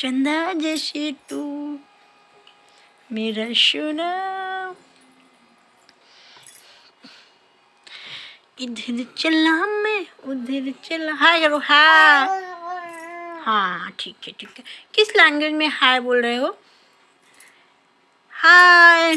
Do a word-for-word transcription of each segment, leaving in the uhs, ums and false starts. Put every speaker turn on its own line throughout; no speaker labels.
चंदा जैसे तू मेरा सोना, इधर चला मैं उधर चला। हाय करो, हाय। हाँ ठीक है ठीक है। किस लैंग्वेज में हाय बोल रहे हो? हाय।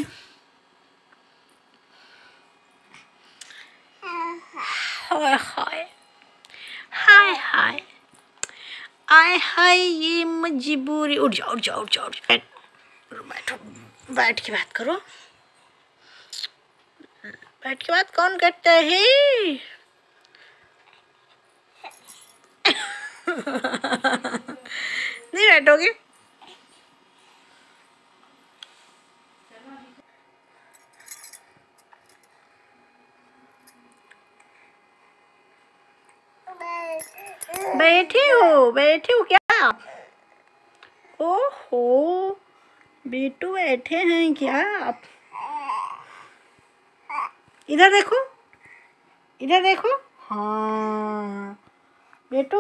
हाय हाय हाय हाय आय हाय ये मजबूरी। उठ जाओ उठ जाओ उठ जाओ, बैठो, बैठ के बात करो। बैठ के बात कौन करता है? नहीं बैठोगे? बैठे हो बैठे हो क्या आप? ओहो बेटू बैठे हैं क्या आप? इधर देखो, इधर देखो। हाँ बेटू,